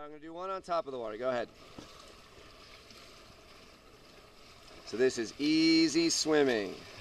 I'm going to do one on top of the water. Go ahead. So this is easy swimming.